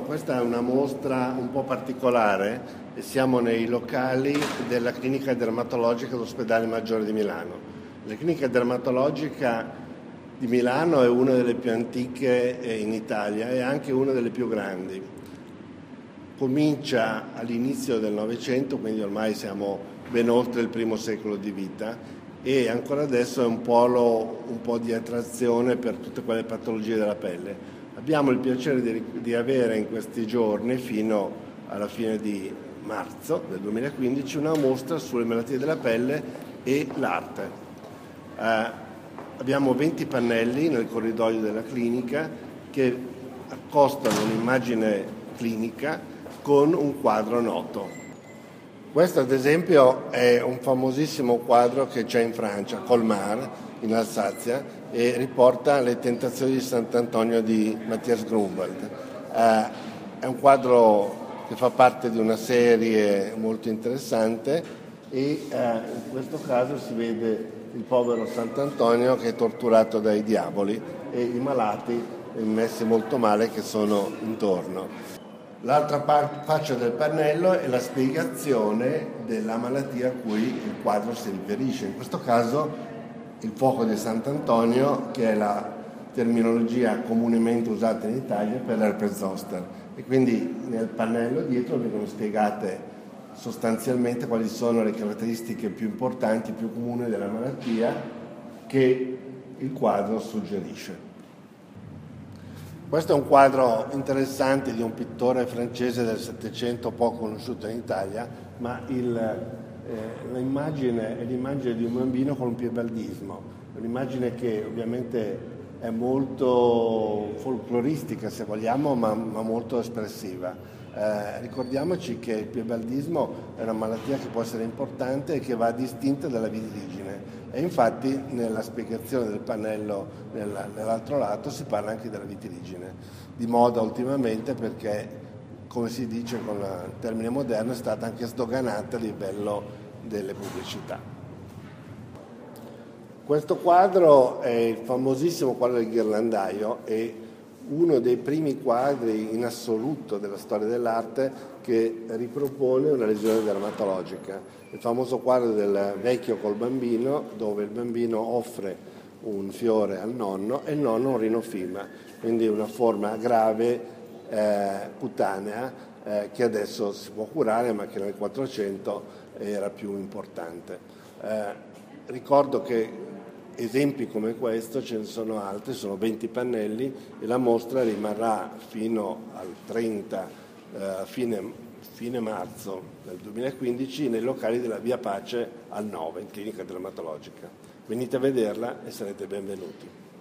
questa è una mostra un po' particolare e siamo nei locali della clinica dermatologica dell'Ospedale Maggiore di Milano. La clinica dermatologica di Milano è una delle più antiche in Italia e anche una delle più grandi. Comincia all'inizio del Novecento, quindi ormai siamo ben oltre il primo secolo di vita, e ancora adesso è un polo un po' di attrazione per tutte quelle patologie della pelle. Abbiamo il piacere di avere in questi giorni, fino alla fine di marzo del 2015, una mostra sulle malattie della pelle e l'arte. Abbiamo 20 pannelli nel corridoio della clinica che accostano un'immagine clinica con un quadro noto. Questo ad esempio è un famosissimo quadro che c'è in Francia, Colmar, in Alsazia, e riporta le tentazioni di Sant'Antonio di Matthias Grunwald. È un quadro che fa parte di una serie molto interessante e in questo caso si vede il povero Sant'Antonio che è torturato dai diavoli e i malati messi molto male che sono intorno. L'altra faccia del pannello è la spiegazione della malattia a cui il quadro si riferisce. In questo caso il fuoco di Sant'Antonio, che è la terminologia comunemente usata in Italia per l'herpes zoster. E quindi nel pannello dietro vengono spiegate sostanzialmente quali sono le caratteristiche più importanti, più comuni della malattia che il quadro suggerisce. Questo è un quadro interessante di un pittore francese del Settecento poco conosciuto in Italia, ma l'immagine è l'immagine di un bambino con un piebaldismo, un'immagine che ovviamente è molto folcloristica se vogliamo, ma molto espressiva. Ricordiamoci che il piebaldismo è una malattia che può essere importante e che va distinta dalla vitiligine. E infatti nella spiegazione del pannello nell'altro lato si parla anche della vitiligine, di moda ultimamente perché, come si dice con il termine moderno, è stata anche sdoganata a livello delle pubblicità. Questo quadro è il famosissimo quadro del Ghirlandaio e uno dei primi quadri in assoluto della storia dell'arte che ripropone una lesione dermatologica. Il famoso quadro del vecchio col bambino, dove il bambino offre un fiore al nonno e il nonno un rinofima, quindi una forma grave cutanea che adesso si può curare ma che nel 400 era più importante. Ricordo che esempi come questo ce ne sono altri, sono 20 pannelli e la mostra rimarrà fino al 30 fine marzo del 2015 nei locali della Via Pace al 9 in clinica dermatologica. Venite a vederla e sarete benvenuti.